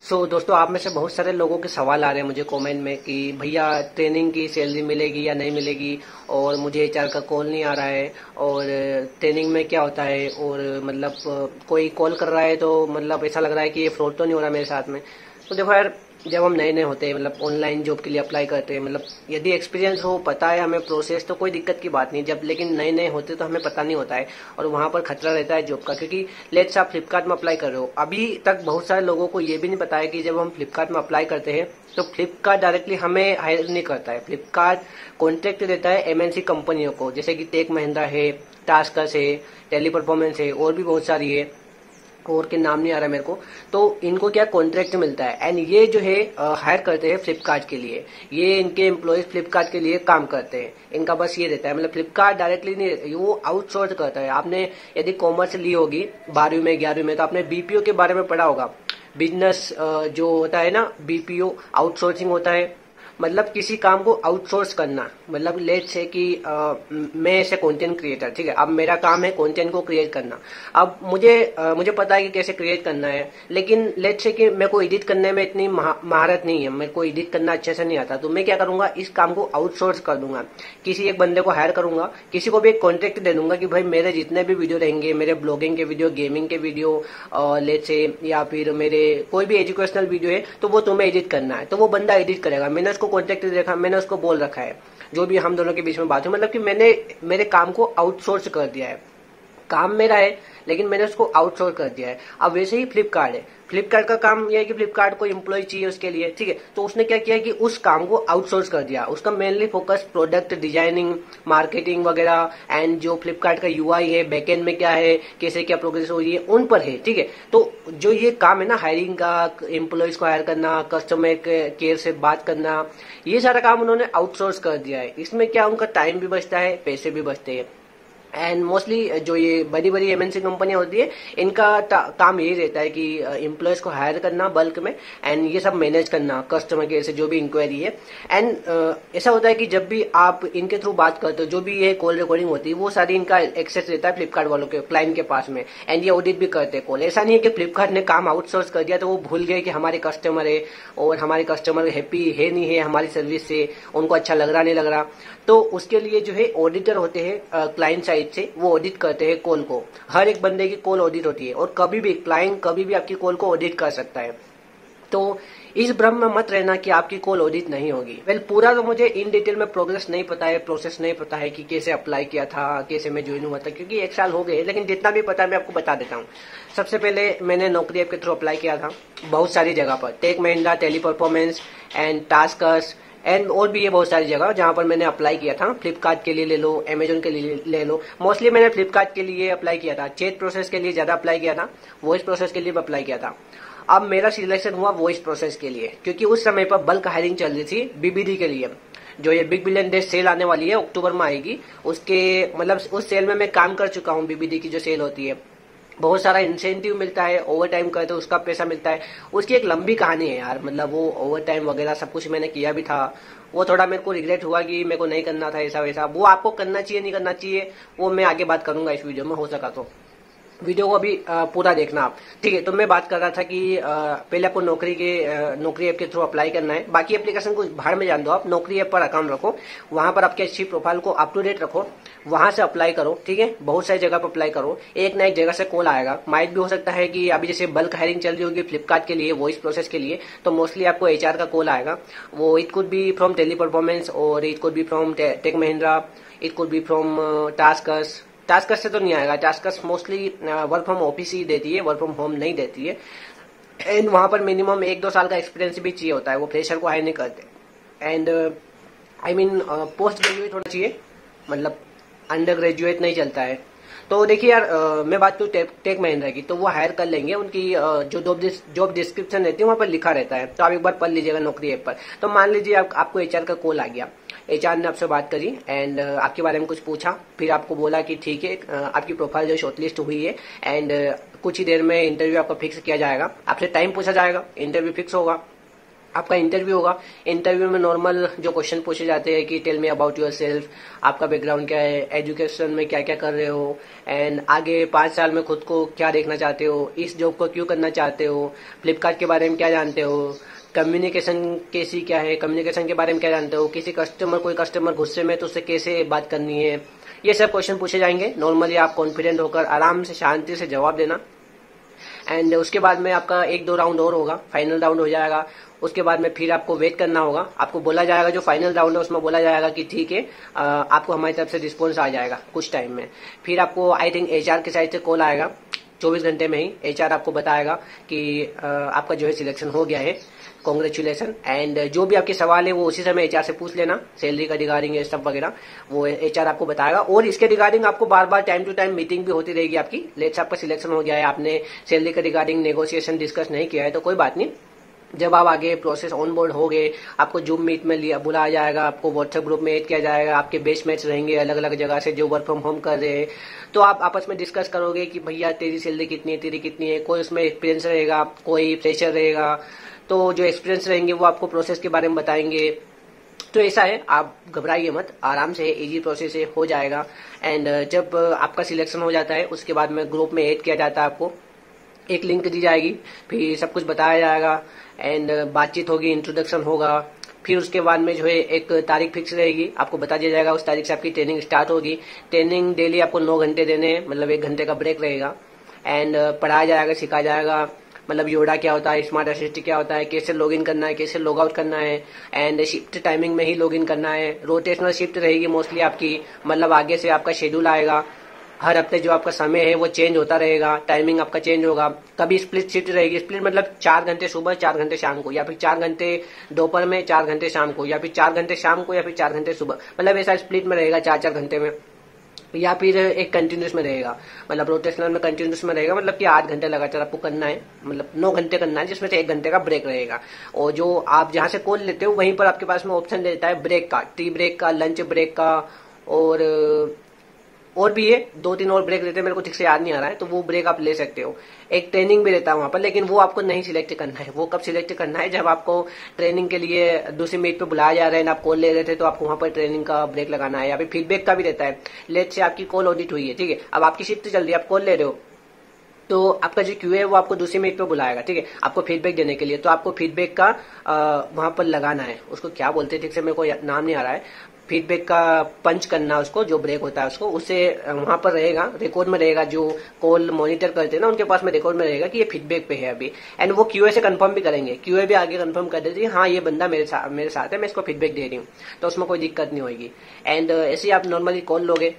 दोस्तों, आप में से बहुत सारे लोगों के सवाल आ रहे हैं मुझे कमेंट में कि भैया ट्रेनिंग की सैलरी मिलेगी या नहीं मिलेगी, और मुझे एचआर का कॉल नहीं आ रहा है, और ट्रेनिंग में क्या होता है, और मतलब कोई कॉल कर रहा है तो मतलब ऐसा लग रहा है कि ये फ्रॉड तो नहीं हो रहा मेरे साथ में। तो देखो यार, जब हम नए नए होते हैं, मतलब ऑनलाइन जॉब के लिए अप्लाई करते हैं, मतलब यदि एक्सपीरियंस हो, पता है हमें प्रोसेस, तो कोई दिक्कत की बात नहीं। जब लेकिन नए नए होते तो हमें पता नहीं होता है, और वहां पर खतरा रहता है जॉब का। क्योंकि लेट्स आप फ्लिपकार्ट में अप्लाई कर रहे हो, अभी तक बहुत सारे लोगों को ये भी नहीं पता है कि जब हम फ्लिपकार्ट में अप्लाई करते हैं तो फ्लिपकार्ट डायरेक्टली हमें हायर नहीं करता है। फ्लिपकार्ट कॉन्ट्रैक्ट देता है एमएनसी कंपनियों को, जैसे कि टेक महिंद्रा है, टास्कस है, टेली परफॉर्मेंस है, और भी बहुत सारी है, और के नाम नहीं आ रहा मेरे को। तो इनको क्या कॉन्ट्रैक्ट मिलता है, एंड ये जो है हायर करते हैं फ्लिपकार्ट के लिए। ये इनके एम्प्लॉयज फ्लिपकार्ट के लिए काम करते हैं, इनका बस ये रहता है। मतलब फ्लिपकार्ट डायरेक्टली नहीं, वो आउटसोर्स करता है। आपने यदि कॉमर्स ली होगी 12वीं में 11वीं में, तो आपने बीपीओ के बारे में पढ़ा होगा। बिजनेस जो होता है ना, बीपीओ आउटसोर्सिंग होता है, मतलब किसी काम को आउटसोर्स करना। मतलब लेट से कि मैं ऐसे कंटेंट क्रिएटर, ठीक है, अब मेरा काम है कंटेंट को क्रिएट करना। अब मुझे पता है कि कैसे क्रिएट करना है, लेकिन लेट से कि मेरे को एडिट करने में इतनी महारत नहीं है, मेरे को एडिट करना अच्छे से नहीं आता। तो मैं क्या करूंगा, इस काम को आउटसोर्स कर दूंगा, किसी एक बंदे को हायर करूंगा, किसी को भी एक कॉन्ट्रैक्ट दे दूंगा कि भाई मेरे जितने भी वीडियो रहेंगे, मेरे ब्लॉगिंग के वीडियो, गेमिंग के वीडियो, लेट से या फिर मेरे कोई भी एजुकेशनल वीडियो है, तो वो तुम्हें एडिट करना है। तो वो बंदा एडिट करेगा। मैंने उसको कॉन्ट्रैक्ट देखा, मैंने उसको बोल रखा है, जो भी हम दोनों के बीच में बात है, मतलब कि मैंने मेरे काम को आउटसोर्स कर दिया है। काम मेरा है, लेकिन मैंने उसको आउटसोर्स कर दिया है। अब वैसे ही फ्लिपकार्ट है, फ्लिपकार्ट का काम यह है कि फ्लिपकार्ट को एम्प्लॉय चाहिए उसके लिए, ठीक है। तो उसने क्या किया कि उस काम को आउटसोर्स कर दिया। उसका mainly focus product designing, marketing वगैरह, एंड जो फ्लिपकार्ट का यूआई है, बैकएंड में क्या है, कैसे क्या प्रोग्रेस हो रही है, उन पर है, ठीक है। तो जो ये काम है ना, हायरिंग का, एम्प्लॉयज को हायर करना, कस्टमर केयर से बात करना, ये सारा काम उन्होंने आउटसोर्स कर दिया है। इसमें क्या उनका टाइम भी बचता है, पैसे भी बचते हैं। एंड मोस्टली जो ये बड़ी बड़ी एमएनसी कंपनियां होती है, इनका काम यही रहता है कि एम्प्लॉयज को हायर करना बल्क में, एंड ये सब मैनेज करना, कस्टमर केयर से जो भी इंक्वायरी है। एंड ऐसा होता है कि जब भी आप इनके थ्रू बात करते हो, जो भी ये कॉल रिकॉर्डिंग होती है, वो सारी इनका एक्सेस रहता है फ्लिपकार्ट वालों के, क्लाइंट के पास में। एंड ये ऑडिट भी करते हैं कॉल। ऐसा नहीं है कि फ्लिपकार्ट ने काम आउटसोर्स कर दिया तो वो भूल गए कि हमारे कस्टमर है, और हमारे कस्टमर हैप्पी है नहीं है हमारी सर्विस से, उनको अच्छा लग रहा नहीं लग रहा। तो उसके लिए जो है ऑडिटर होते हैं क्लाइंट साइड से, वो ऑडिट करते हैं कॉल को। हर एक बंदे की कॉल ऑडिट होती है, और कभी भी क्लाइंट कभी भी आपकी कॉल को ऑडिट कर सकता है। तो इस भ्रम में मत रहना कि आपकी कॉल ऑडिट नहीं होगी। पूरा तो मुझे इन डिटेल में प्रोग्रेस नहीं पता है, प्रोसेस नहीं पता है कि कैसे अप्लाई किया था, कैसे मैं ज्वाइन हुआ था, क्योंकि 1 साल हो गए। लेकिन जितना भी पता है मैं आपको बता देता हूँ। सबसे पहले मैंने नौकरी ऐप के थ्रू अप्लाई किया था बहुत सारी जगह पर, Tech Mahindra, Tele performance and TaskUs, and और भी ये बहुत सारी जगह जहां पर मैंने अप्लाई किया था। फ्लिपकार्ट के लिए ले लो, अमेजोन के लिए ले लो। मोस्टली मैंने फ्लिपकार्ट के लिए अप्लाई किया था, चैट प्रोसेस के लिए ज्यादा अप्लाई किया था, वॉइस प्रोसेस के लिए भी अप्लाई किया था। अब मेरा सिलेक्शन हुआ वॉइस प्रोसेस के लिए, क्योंकि उस समय पर बल्क हायरिंग चल रही थी बीबीडी के लिए। जो ये बिग बिलियन डे सेल आने वाली है, अक्टूबर में आएगी, उसके मतलब उस सेल में मैं काम कर चुका हूँ। बीबीडी की जो सेल होती है, बहुत सारा इंसेंटिव मिलता है, ओवर टाइम करते तो उसका पैसा मिलता है। उसकी एक लंबी कहानी है यार, मतलब वो ओवर टाइम वगैरह सब कुछ मैंने किया भी था। वो थोड़ा मेरे को रिग्रेट हुआ कि मेरे को नहीं करना था ऐसा वैसा। वो आपको करना चाहिए नहीं करना चाहिए, वो मैं आगे बात करूंगा इस वीडियो में, हो सका तो वीडियो को अभी पूरा देखना आप, ठीक है। तो मैं बात कर रहा था कि पहले आपको नौकरी ऐप के थ्रू अप्लाई करना है। बाकी एप्लीकेशन को बाहर में जान दो, आप नौकरी ऐप पर अकाउंट रखो, वहां पर आपकी अच्छी प्रोफाइल को अप टू डेट रखो, वहां से अप्लाई करो, ठीक है। बहुत सारी जगह पर अप्लाई करो, एक ना एक जगह से कॉल आएगा। माइट भी हो सकता है कि अभी जैसे बल्क हायरिंग चल रही होगी फ्लिपकार्ट के लिए, वॉइस प्रोसेस के लिए, तो मोस्टली आपको एचआर का कॉल आएगा। वो it could be from Tele performance, और it could be from Tech Mahindra, it could be from TaskUs. TaskUs से तो नहीं आएगा, TaskUs mostly work from office ही देती है, वर्क फ्रॉम होम नहीं देती है। एंड वहां पर मिनिमम 1-2 साल का एक्सपीरियंस भी चाहिए होता है, वो फ्रेशर को हायर नहीं करते। And I mean post graduate होना चाहिए, मतलब अंडर ग्रेजुएट नहीं चलता है। तो देखिए यार, मैं बात करूँ टेक महिंद्रा की, तो वो हायर कर लेंगे। उनकी जो जॉब डिस्क्रिप्शन रहती है वहां पर लिखा रहता है, तो आप एक बार पढ़ लीजिएगा नौकरी ऐप पर। तो मान लीजिए आपको एचआर का कॉल आ गया, एचआर ने आपसे बात करी एंड आपके बारे में कुछ पूछा, फिर आपको बोला कि ठीक है, आपकी प्रोफाइल जो शॉर्टलिस्ट हुई है, एंड कुछ ही देर में इंटरव्यू आपका फिक्स किया जाएगा। आपसे टाइम पूछा जाएगा, इंटरव्यू फिक्स होगा। आपका इंटरव्यू होगा। इंटरव्यू में नॉर्मल जो क्वेश्चन पूछे जाते हैं कि tell me about yourself, आपका बैकग्राउंड क्या है, एजुकेशन में क्या क्या कर रहे हो, एंड आगे 5 साल में खुद को क्या देखना चाहते हो, इस जॉब को क्यों करना चाहते हो, फ्लिपकार्ट के बारे में क्या जानते हो, कम्युनिकेशन कैसी क्या है, कम्युनिकेशन के बारे में क्या जानते हो, किसी कस्टमर कोई कस्टमर गुस्से में तो उससे कैसे बात करनी है, ये सब क्वेश्चन पूछे जाएंगे। नॉर्मली आप कॉन्फिडेंट होकर आराम से शांति से जवाब देना। एंड उसके बाद में आपका 1-2 राउंड और होगा, फाइनल राउंड हो जाएगा। उसके बाद में फिर आपको वेट करना होगा। आपको बोला जाएगा, जो फाइनल राउंड है उसमें बोला जाएगा कि ठीक है, आपको हमारी तरफ से रिस्पॉन्स आ जाएगा कुछ टाइम में। फिर आपको आई थिंक एचआर के साइड से कॉल आएगा 24 घंटे में ही। एचआर आपको बताएगा कि आपका जो है सिलेक्शन हो गया है, कॉन्ग्रेचुलेसन। एंड जो भी आपके सवाल है वो उसी समय एचआर से पूछ लेना, सैलरी का रिगार्डिंग है सब वगैरह, वो एचआर आपको बताएगा। और इसके रिगार्डिंग आपको बार बार टाइम टू टाइम मीटिंग भी होती रहेगी आपकी। लेट्स आपका सिलेक्शन हो गया है, आपने सैलरी का रिगार्डिंग नेगोशिएशन डिस्कस नहीं किया है तो कोई बात नहीं, जब आप आगे प्रोसेस ऑन बोर्ड हो गए, आपको जूम मीट में लिया बुलाया जाएगा, आपको व्हाट्सएप ग्रुप में ऐड किया जाएगा, आपके बेचमेट्स रहेंगे अलग अलग जगह से जो वर्क फ्रॉम होम कर रहे हैं, तो आप आपस में डिस्कस करोगे कि भैया तेरी सैलरी कितनी है, तेरी कितनी है। कोई उसमें एक्सपीरियंस रहेगा, कोई फ्रेशर रहेगा, तो जो एक्सपीरियंस रहेंगे वो आपको प्रोसेस के बारे में बताएंगे। तो ऐसा है, आप घबराइए मत, आराम से इजी प्रोसेस से हो जाएगा। एंड जब आपका सिलेक्शन हो जाता है उसके बाद में ग्रुप में ऐड किया जाता है, आपको एक लिंक दी जाएगी, फिर सब कुछ बताया जाएगा एंड बातचीत होगी, इंट्रोडक्शन होगा। फिर उसके बाद में जो है एक तारीख फिक्स रहेगी, आपको बता दिया जाएगा उस तारीख से आपकी ट्रेनिंग स्टार्ट होगी। ट्रेनिंग डेली आपको 9 घंटे देने हैं, मतलब 1 घंटे का ब्रेक रहेगा। एंड पढ़ाया जाएगा, सिखाया जाएगा, मतलब योडा क्या होता है, स्मार्ट असिस्ट क्या होता है, कैसे लॉगिन करना है, कैसे लॉग आउट करना है। एंड शिफ्ट टाइमिंग में ही लॉगिन करना है। रोटेशनल शिफ्ट रहेगी मोस्टली आपकी, मतलब आगे से आपका शेड्यूल आएगा, हर हफ्ते जो आपका समय है वो चेंज होता रहेगा, टाइमिंग आपका चेंज होगा। कभी स्प्लिट शिफ्ट रहेगी, स्प्लिट मतलब 4 घंटे सुबह 4 घंटे शाम को, या फिर 4 घंटे दोपहर में 4 घंटे शाम को, या फिर 4 घंटे शाम को, या फिर 4 घंटे सुबह, मतलब ऐसा स्प्लिट में रहेगा 4-4 घंटे में। या फिर एक कंटिन्यूस में रहेगा, मतलब रोटेशनल में कंटिन्यूस में रहेगा, मतलब कि 8 घंटे लगातार आपको करना है, मतलब 9 घंटे करना है, जिसमें से 1 घंटे का ब्रेक रहेगा। और जो आप जहां से कॉल लेते हो वहीं पर आपके पास में ऑप्शन रहता है ब्रेक का, टी ब्रेक का, लंच ब्रेक का, और भी है 2-3 और ब्रेक रहते हैं, मेरे को ठीक से याद नहीं आ रहा है, तो वो ब्रेक आप ले सकते हो। एक ट्रेनिंग भी रहता है वहां पर, लेकिन वो आपको नहीं सिलेक्ट करना है। वो कब सिलेक्ट करना है, जब आपको ट्रेनिंग के लिए दूसरी मीट पे बुलाया जा रहा है, आप कॉल ले रहे थे, तो आपको वहां पर ट्रेनिंग का ब्रेक लगाना है। या फिर फीडबैक का भी रहता है। लेट से आपकी कॉल ऑडिट हुई है, ठीक है, अब आपकी शिफ्ट चल रही है, आप कॉल ले रहे हो, तो आपका जो क्यूए है वो आपको दूसरी मीट पे बुलाएगा, ठीक है, आपको फीडबैक देने के लिए। तो आपको फीडबैक का वहां पर लगाना है, उसको क्या बोलते हैं ठीक से मेरे को नाम नहीं आ रहा है, फीडबैक का पंच करना, उसको जो ब्रेक होता है उसको, उससे वहां पर रहेगा, रिकॉर्ड में रहेगा, जो कॉल मॉनिटर करते हैं ना उनके पास में रिकॉर्ड में रहेगा कि ये फीडबैक पे है अभी। एंड वो क्यूए से कंफर्म भी करेंगे, क्यूए भी आगे कंफर्म कर देती है हाँ ये बंदा मेरे साथ है, मैं इसको फीडबैक दे रही हूँ, तो उसमें कोई दिक्कत नहीं होगी। एंड ऐसे आप नॉर्मली कॉल लोगे।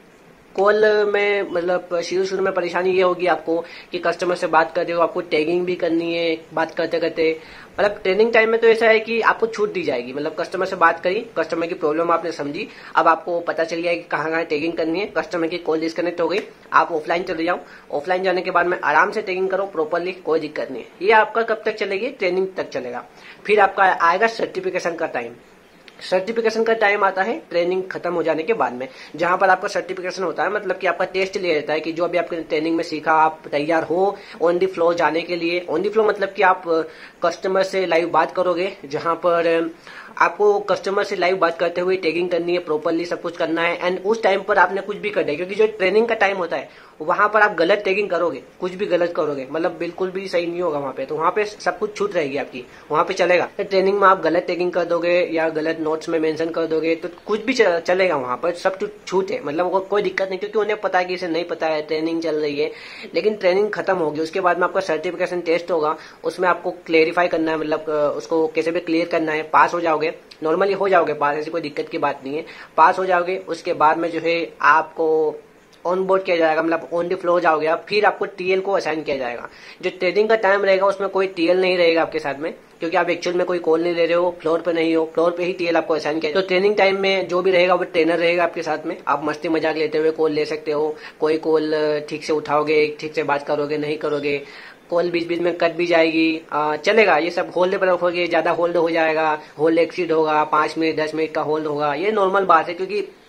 कॉल में मतलब शुरू में परेशानी ये होगी आपको कि कस्टमर से बात कर रहे हो, आपको टैगिंग भी करनी है बात करते करते। मतलब ट्रेनिंग टाइम में तो ऐसा है कि आपको छूट दी जाएगी, मतलब कस्टमर से बात करी, कस्टमर की प्रॉब्लम आपने समझी, अब आपको पता चल गया है कि कहाँ कहाँ टैगिंग करनी है, कस्टमर की कॉल डिस्कनेक्ट हो गई, आप ऑफलाइन चले जाओ। ऑफलाइन जाने के बाद में आराम से टैगिंग करो प्रॉपरली, कोई दिक्कत नहीं है। ये आपका कब तक चलेगी, ट्रेनिंग तक चलेगा। फिर आपका आएगा सर्टिफिकेशन का टाइम। सर्टिफिकेशन का टाइम आता है ट्रेनिंग खत्म हो जाने के बाद में, जहां पर आपका सर्टिफिकेशन होता है, मतलब कि आपका टेस्ट लिया जाता है कि जो अभी आपने ट्रेनिंग में सीखा आप तैयार हो ऑन दी फ्लो जाने के लिए। ऑन दी फ्लो मतलब कि आप कस्टमर से लाइव बात करोगे, जहां पर आपको कस्टमर से लाइव बात करते हुए टैगिंग करनी है, प्रॉपरली सब कुछ करना है। एंड उस टाइम पर आपने कुछ भी करना है, क्योंकि जो ट्रेनिंग का टाइम होता है वहां पर आप गलत टैगिंग करोगे, कुछ भी गलत करोगे, मतलब बिल्कुल भी सही नहीं होगा वहां पे, तो वहां पे सब कुछ छूट रहेगी आपकी, वहां पे चलेगा। तो ट्रेनिंग में आप गलत टैगिंग कर दोगे या गलत नोट्स में मेंशन कर दोगे तो कुछ भी चलेगा, वहां पर सब छूट है, मतलब कोई दिक्कत नहीं, क्योंकि उन्हें पता है कि इसे नहीं पता है, ट्रेनिंग चल रही है। लेकिन ट्रेनिंग खत्म होगी, उसके बाद में आपका सर्टिफिकेशन टेस्ट होगा, उसमें आपको क्लेरिफाई करना है, मतलब उसको कैसे भी क्लियर करना है। पास हो जाओगे, नॉर्मली हो जाओगे पास, ऐसी कोई दिक्कत की बात नहीं है, पास हो जाओगे। उसके बाद में जो है आपको ऑन बोर्ड किया जाएगा, मतलब ऑन दी फ्लो जाओगे आप, फिर आपको टीएल को असाइन किया जाएगा। जो ट्रेनिंग का टाइम रहेगा उसमें कोई टीएल नहीं रहेगा आपके साथ में, क्योंकि आप एक्चुअल में कोई कॉल नहीं ले रहे हो, फ्लोर पे नहीं हो, फ्लोर पे ही टीएल आपको असाइन किया। तो ट्रेनिंग टाइम में जो भी रहेगा वो ट्रेनर रहेगा आपके साथ में, आप मस्ती मजाक लेते हुए कॉल ले सकते हो। कोई कॉल ठीक से उठाओगे, ठीक से बात करोगे, नहीं करोगे, कॉल बीच बीच में कट भी जाएगी, चलेगा। ये सब होल्ड पर रखोगे, ज्यादा होल्ड हो जाएगा, होल्ड एक्सीड होगा, 5 मिनट 10 मिनट का होल्ड होगा, ये नॉर्मल बात है, क्योंकि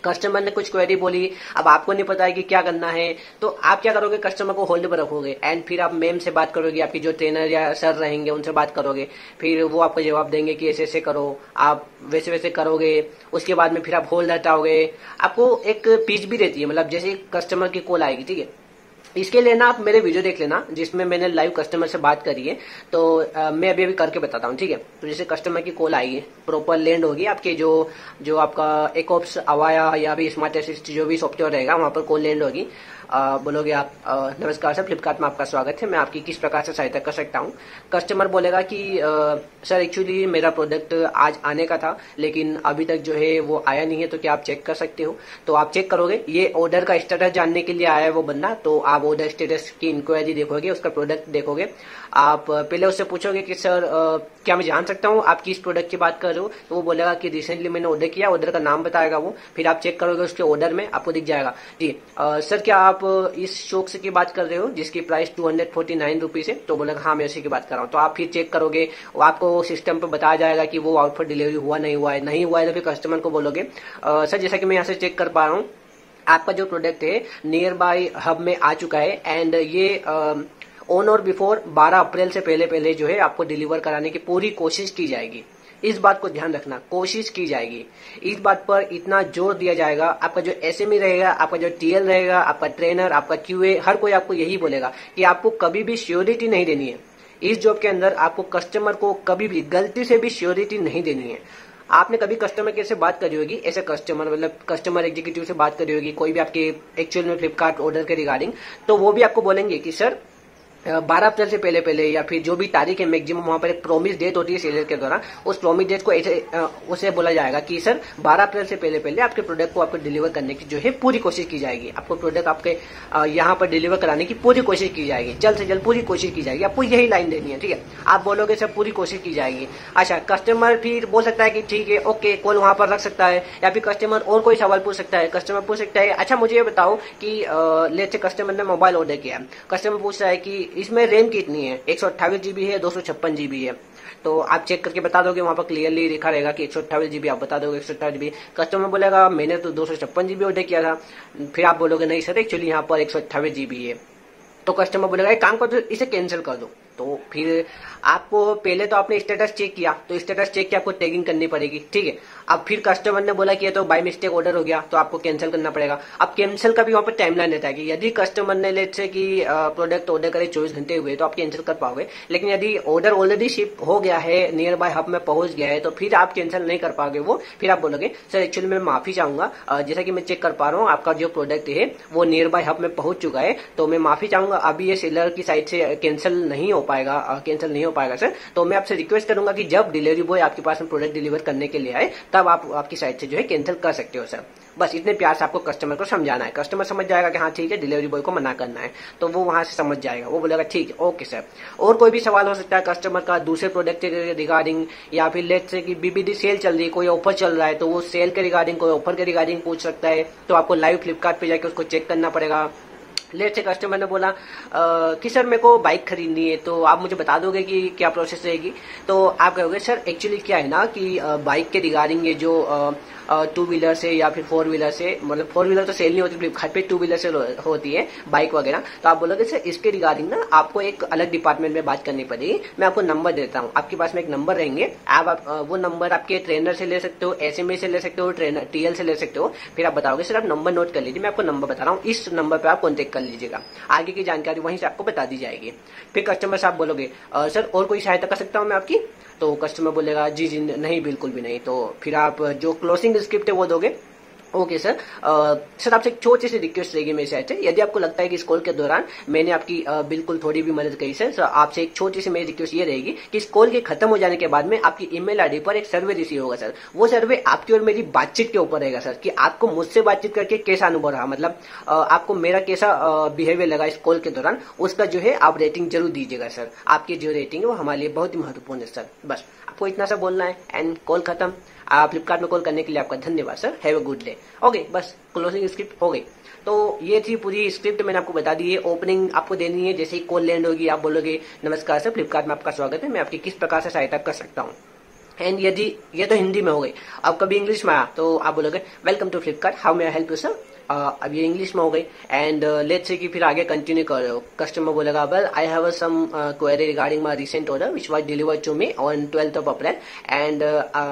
कस्टमर ने कुछ क्वेरी बोली, अब आपको नहीं पता है कि क्या करना है, तो आप क्या करोगे, कस्टमर को होल्ड पर रखोगे एंड फिर आप मैम से बात करोगे, आपकी जो ट्रेनर या सर रहेंगे उनसे बात करोगे, फिर वो आपको जवाब देंगे कि ऐसे ऐसे करो, आप वैसे वैसे करोगे। उसके बाद में फिर आप होल्ड हटाओगे। आपको एक पिच भी रहती है, मतलब जैसे कस्टमर की कॉल आएगी, ठीक है, इसके लिए ना आप मेरे वीडियो देख लेना जिसमें मैंने लाइव कस्टमर से बात करी है। तो मैं अभी अभी करके बताता हूँ, ठीक है। तो जैसे कस्टमर की कॉल आएगी, प्रॉपर लैंड होगी आपके जो आपका एकॉप्स अवाया या भी स्मार्ट असिस्ट जो भी सॉफ्टवेयर रहेगा वहां पर कॉल लैंड होगी। बोलोगे आप नमस्कार सर, फ्लिपकार्ट में आपका स्वागत है, मैं आपकी किस प्रकार से सहायता कर सकता हूँ। कस्टमर बोलेगा कि सर एक्चुअली मेरा प्रोडक्ट आज आने का था लेकिन अभी तक जो है वो आया नहीं है, तो क्या आप चेक कर सकते हो। तो आप चेक करोगे, ये ऑर्डर का स्टेटस जानने के लिए आया है वो बंदा, तो आप ऑर्डर स्टेटस की इंक्वायरी देखोगे, उसका प्रोडक्ट देखोगे। आप पहले उससे पूछोगे कि सर क्या मैं जान सकता हूँ आप किस प्रोडक्ट की बात कर रहे हो। तो वो बोलेगा कि रिसेंटली मैंने ऑर्डर किया, ऑर्डर का नाम बताएगा वो। फिर आप चेक करोगे, उसके ऑर्डर में आपको दिख जाएगा जी सर क्या आप इस शॉक्स की बात कर रहे हो जिसकी प्राइस 249 रुपीज है। तो बोलेगा हाँ मैं उसी की बात कर रहा हूँ। तो आप फिर चेक करोगे, आपको सिस्टम पे बताया जाएगा कि वो आउटपुट डिलीवरी हुआ नहीं हुआ है। नहीं हुआ है तो फिर कस्टमर को बोलोगे सर जैसा कि मैं यहाँ से चेक कर पा रहा हूँ आपका जो प्रोडक्ट है नियर बाय हब में आ चुका है एंड ये ऑन और बिफोर 12 अप्रैल से पहले पहले जो है आपको डिलीवर कराने की पूरी कोशिश की जाएगी। इस बात को ध्यान रखना, कोशिश की जाएगी। इस बात पर इतना जोर दिया जाएगा। आपका जो एसएमई रहेगा, आपका जो टीएल रहेगा, आपका ट्रेनर, आपका क्यूए, हर कोई आपको यही बोलेगा कि आपको कभी भी श्योरिटी नहीं देनी है। इस जॉब के अंदर आपको कस्टमर को कभी भी गलती से भी श्योरिटी नहीं देनी है। आपने कभी कस्टमर केयर से बात करी होगी, ऐसे कस्टमर मतलब कस्टमर एग्जीक्यूटिव से बात करी होगी, कोई भी आपके एक्चुअल में फ्लिपकार्ट ऑर्डर के रिगार्डिंग, तो वो भी आपको बोलेंगे कि सर 12 अप्रैल से पहले पहले या फिर जो भी तारीख है मैक्सिमम वहां पर एक प्रॉमिस डेट होती है सेलर के द्वारा, उस प्रॉमिस डेट को ऐसे उसे बोला जाएगा कि सर 12 अप्रैल से पहले पहले आपके प्रोडक्ट को आपको डिलीवर करने की जो है पूरी कोशिश की जाएगी। आपको प्रोडक्ट आपके यहाँ पर डिलीवर कराने की पूरी कोशिश की जाएगी, जल्द से जल्द पूरी कोशिश की जाएगी। आपको यही लाइन देनी है, ठीक है। आप बोलोगे सर पूरी कोशिश की जाएगी। अच्छा, कस्टमर फिर बोल सकता है कि ठीक है ओके, कॉल वहां पर रख सकता है, या फिर कस्टमर और कोई सवाल पूछ सकता है। कस्टमर पूछ सकता है अच्छा मुझे ये बताओ कि लेट्स से कस्टमर ने मोबाइल ऑर्डर किया, कस्टमर पूछ रहा है कि इसमें रैम कितनी है, 128 जीबी है, 256 जीबी है। तो आप चेक करके बता दोगे, वहां पर क्लियरली लिखा रहेगा कि 128 जीबी, आप बता दोगे 128 जीबी। कस्टमर बोलेगा मैंने तो 256 जीबी ऑर्डर किया था। फिर आप बोलोगे नहीं सर एक्चुअली यहाँ पर 128 जीबी है। तो कस्टमर बोलेगा एक काम करो इसे कैंसिल कर दो। तो फिर आपको पहले तो आपने स्टेटस चेक किया, तो स्टेटस चेक की आपको टैगिंग करनी पड़ेगी, ठीक है। अब फिर कस्टमर ने बोला कि ये तो बाय मिस्टेक ऑर्डर हो गया, तो आपको कैंसिल करना पड़ेगा। अब कैंसिल का भी वहां पर टाइमलाइन रहता है कि यदि कस्टमर ने लेट से कि प्रोडक्ट ऑर्डर करे 24 घंटे हुए तो आप कैंसिल कर पाओगे, लेकिन यदि ऑर्डर ऑलरेडी शिप हो गया है, नियर बाय हब में पहुंच गया है, तो फिर आप कैंसिल नहीं कर पाओगे वो। फिर आप बोलोगे सर एक्चुअली मैं माफी चाहूंगा, जैसा कि मैं चेक कर पा रहा हूँ आपका जो प्रोडक्ट है वो नियर बाय हब में पहुंच चुका है, तो मैं माफी चाहूंगा अभी ये सेलर की साइड से कैंसिल नहीं हो पाएगा, कैंसिल नहीं हो पाएगा सर। तो मैं आपसे रिक्वेस्ट करूंगा कि जब डिलीवरी बॉय आपके पास में प्रोडक्ट डिलीवर करने के लिए आए तब आप आपकी साइड से जो है कैंसिल कर सकते हो सर। बस इतने प्यार से आपको कस्टमर को समझाना है। कस्टमर समझ जाएगा कि हाँ ठीक है डिलीवरी बॉय को मना करना है, तो वो वहां से समझ जाएगा, वो बोलेगा ठीक है ओके सर। और कोई भी सवाल हो सकता है कस्टमर का दूसरे प्रोडक्ट के रिगार्डिंग, या फिर लेट से कि बीबीडी सेल चल रही है, कोई ऑफर चल रहा है, तो वो सेल के रिगार्डिंग कोई ऑफर के रिगार्डिंग पूछ सकता है। तो आपको लाइव फ्लिपकार्ट पे जाकर उसको चेक करना पड़ेगा। लेट से कस्टमर ने बोला कि सर मेरे को बाइक खरीदनी है, तो आप मुझे बता दोगे कि क्या प्रोसेस रहेगी। तो आप कहोगे सर एक्चुअली क्या है ना कि बाइक के रिगार्डिंग ये जो 2 व्हीलर से या फिर 4 व्हीलर से, मतलब 4 व्हीलर तो सेल नहीं होती फ्लिपकार्ट पे, 2 व्हीलर से होती है बाइक वगैरह। तो आप बोलोगे सर इसके रिगार्डिंग ना आपको एक अलग डिपार्टमेंट में बात करनी पड़ेगी, मैं आपको नंबर देता हूँ। आपके पास में एक नंबर रहेंगे, आप वो नंबर आपके ट्रेनर से ले सकते हो, एसएमए से ले सकते हो, ट्रेनर टीएल से ले सकते हो। फिर आप बताओगे सर आप नंबर नोट कर लीजिए, मैं आपको नंबर बता रहा हूँ, इस नंबर पर आप कॉन्टेक्ट कर लीजिएगा, आगे की जानकारी वहीं से आपको बता दी जाएगी। फिर कस्टमर से आप बोलोगे सर और कोई सहायता कर सकता हूँ मैं आपकी। तो कस्टमर बोलेगा जी जी नहीं बिल्कुल भी नहीं। तो फिर आप जो क्लोजिंग स्क्रिप्ट है वो दोगे। Okay sir. सर आपसे एक छोटी सी रिक्वेस्ट रहेगी मेरी साइड से, यदि आपको लगता है कि इस कॉल के दौरान मैंने आपकी बिल्कुल थोड़ी भी मदद करी सर, तो आपसे एक छोटी सी मेरी रिक्वेस्ट ये रहेगी कि इस कॉल के खत्म हो जाने के बाद में आपकी ईमेल आईडी पर एक सर्वे रिसीव होगा सर। वो सर्वे आपकी और मेरी बातचीत के ऊपर रहेगा सर, कि आपको मुझसे बातचीत करके कैसा अनुभव रहा, मतलब आपको मेरा कैसा बिहेवियर लगा इस कॉल के दौरान, उसका जो है आप रेटिंग जरूर दीजिएगा सर। आपकी जो रेटिंग है वो हमारे लिए बहुत ही महत्वपूर्ण है सर। बस आपको इतना सा बोलना है एंड कॉल खत्म। फ्लिपकार्ट में कॉल करने के लिए आपका धन्यवाद sir, have a good day. Okay, बस क्लोजिंग स्क्रिप्ट हो गई। तो ये थी पूरी स्क्रिप्ट, मैंने आपको बता दी है। ओपनिंग आपको देनी है, जैसे ही कॉल लैंड होगी आप बोलोगे नमस्कार सर, फ्लिपकार्ट में आपका स्वागत है, मैं आपकी किस प्रकार से सहायता कर सकता हूँ। एंड यदि ये तो हिंदी में हो गई, अब कभी इंग्लिश में आया तो आप बोलोगे welcome to Flipkart, how may I help you sir. अब ये इंग्लिश में हो गई। एंड लेट्स से कि फिर आगे कंटिन्यू कर रहे हो, कस्टमर बोलेगा well I have some query regarding my recent order which was delivered to me on 12th of April एंड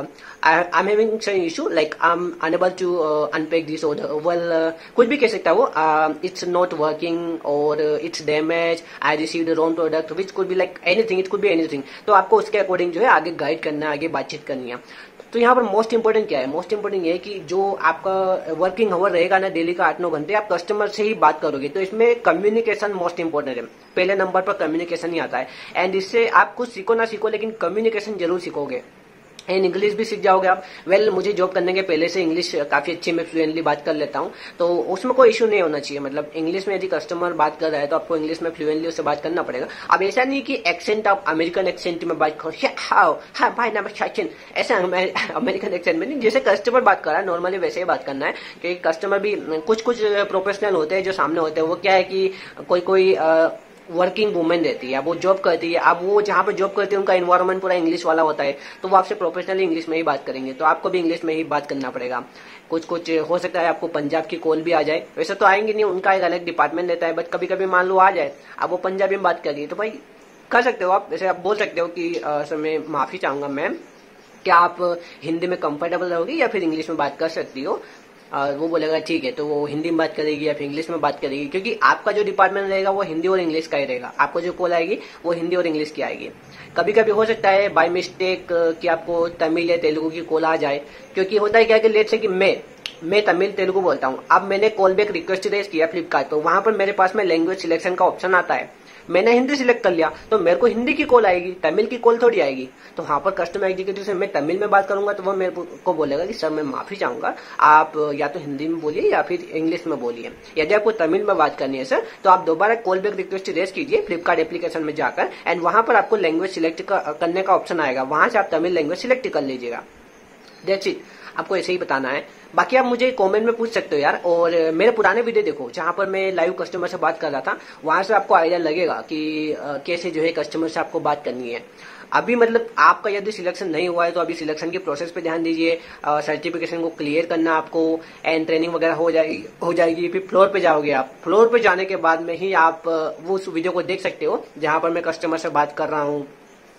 I'm having some issue like I'm unable to unpack this order. Well, कुछ भी कह सकता है वो, it's not working or it's damaged, I received the wrong product, which could be like anything, it could be anything. तो आपको उसके according जो है आगे गाइड करना है, आगे बातचीत करनी है। तो यहाँ पर मोस्ट इंपोर्टेंट क्या है, मोस्ट इंपोर्टेंट ये है कि जो आपका वर्किंग आवर रहेगा ना डेली का 8-9 घंटे, आप कस्टमर से ही बात करोगे, तो इसमें कम्युनिकेशन मोस्ट इंपोर्टेंट है। पहले नंबर पर कम्युनिकेशन ही आता है। एंड इससे आप कुछ सीखो ना सीखो, लेकिन कम्युनिकेशन जरूर सीखोगे एंड इंग्लिश भी सीख जाओगे आप। वेल मुझे जॉब करने के पहले से इंग्लिश काफी अच्छी, मैं फ्लुएंटली बात कर लेता हूँ, तो उसमें कोई इशू नहीं होना चाहिए। मतलब इंग्लिश में यदि कस्टमर बात कर रहा है तो आपको इंग्लिश में फ्लुएंटली उससे बात करना पड़ेगा। अब ऐसा नहीं कि एक्सेंट आप अमेरिकन एक्सेंट में बात करो, हाउ भाई नाम सचिन, ऐसा अमेरिकन एक्सेंट में नहीं। जैसे कस्टमर बात कर रहा है नॉर्मली वैसे ही बात करना है, क्योंकि कस्टमर भी कुछ प्रोफेशनल होते हैं जो सामने होते हैं, वो क्या है कि कोई वर्किंग वुमेन रहती है, वो जॉब करती है, अब वो जहाँ पे जॉब करती है उनका एनवायरनमेंट पूरा इंग्लिश वाला होता है, तो वो आपसे प्रोफेशनली इंग्लिश में ही बात करेंगे, तो आपको भी इंग्लिश में ही बात करना पड़ेगा। कुछ हो सकता है आपको पंजाब की कॉल भी आ जाए, वैसे तो आएंगे नहीं, उनका एक अलग डिपार्टमेंट रहता है, बट कभी कभी मान लो आ जाए, अब वो पंजाबी में बात करिए तो भाई कर सकते हो आप। वैसे आप बोल सकते हो कि सर मैं माफी चाहूंगा मैम, क्या आप हिंदी में कंफर्टेबल रहोगी या फिर इंग्लिश में बात कर सकती हो। वो बोलेगा ठीक है, तो वो हिंदी में बात करेगी या फिर इंग्लिश में बात करेगी, क्योंकि आपका जो डिपार्टमेंट रहेगा वो हिंदी और इंग्लिश का ही रहेगा। आपको जो कॉल आएगी वो हिंदी और इंग्लिश की आएगी। कभी कभी हो सकता है बाय मिस्टेक कि आपको तमिल या तेलुगु की कॉल आ जाए, क्योंकि होता है क्या कि लेट से कि मैं तमिल तेलुगु बोलता हूँ, अब मैंने कॉल बैक रिक्वेस्ट रेज किया फ्लिपकार्ट, तो वहां पर मेरे पास में लैंग्वेज सिलेक्शन का ऑप्शन आता है, मैंने हिंदी सिलेक्ट कर लिया तो मेरे को हिंदी की कॉल आएगी, तमिल की कॉल थोड़ी आएगी। तो वहां पर कस्टमर एग्जीक्यूटिव से मैं तमिल में बात करूंगा तो वो मेरे को बोलेगा कि सर मैं माफी चाहूंगा, आप या तो हिंदी में बोलिए या फिर इंग्लिश में बोलिए। यदि आपको तमिल में बात करनी है सर, तो आप दोबारा कॉल बैक रिक्वेस्ट रेज कीजिए फ्लिपकार्ट एप्लीकेशन में जाकर, एंड वहां पर आपको लैंग्वेज सिलेक्ट करने का ऑप्शन आएगा, वहां से आप तमिल लैंग्वेज सिलेक्ट कर लीजिएगा। दैट्स इट, आपको ऐसे ही बताना है। बाकी आप मुझे कमेंट में पूछ सकते हो यार, और मेरे पुराने वीडियो देखो जहां पर मैं लाइव कस्टमर से बात कर रहा था, वहां से आपको आइडिया लगेगा कि कैसे जो है कस्टमर से आपको बात करनी है। अभी मतलब आपका यदि सिलेक्शन नहीं हुआ है तो अभी सिलेक्शन के प्रोसेस पे ध्यान दीजिए, सर्टिफिकेशन को क्लियर करना आपको, एंड ट्रेनिंग वगैरह हो जाएगी। फिर फ्लोर पे जाओगे आप, फ्लोर पे जाने के बाद में ही आप वो उस वीडियो को देख सकते हो जहां पर मैं कस्टमर से बात कर रहा हूँ,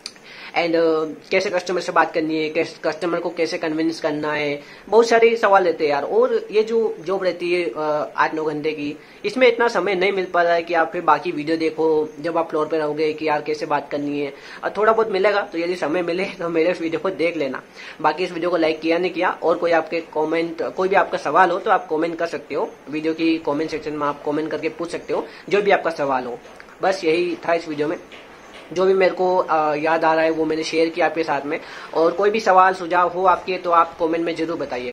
एंड कैसे कस्टमर से बात करनी है, कस्टमर को कैसे कन्विंस करना है, बहुत सारे सवाल रहते हैं यार। और ये जो जॉब रहती है 8-9 घंटे की, इसमें इतना समय नहीं मिल पा रहा है कि आप फिर बाकी वीडियो देखो जब आप फ्लोर पे रहोगे कि यार कैसे बात करनी है। और थोड़ा बहुत मिलेगा तो यदि समय मिले तो मेरे इस वीडियो को देख लेना। बाकी इस वीडियो को लाइक किया नहीं किया, और कोई आपके कॉमेंट, कोई भी आपका सवाल हो तो आप कॉमेंट कर सकते हो, वीडियो की कॉमेंट सेक्शन में आप कॉमेंट करके पूछ सकते हो जो भी आपका सवाल हो। बस यही था इस वीडियो में, जो भी मेरे को याद आ रहा है वो मैंने शेयर किया आपके साथ में। और कोई भी सवाल सुझाव हो आपके तो आप कमेंट में जरूर बताइए।